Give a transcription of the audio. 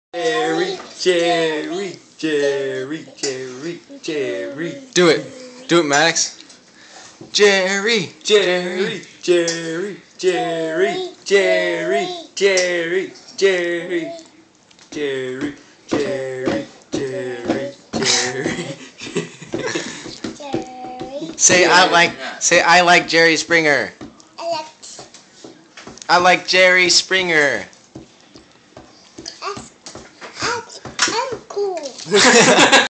Jerry, Jerry, Jerry, Jerry, Jerry. Do it. Do it, Maddox. Jerry, Jerry, Jerry, Jerry, Jerry, Jerry, Jerry, Jerry, Jerry, Jerry, Jerry. Say I like Jerry Springer. I like Jerry Springer. I'm cool.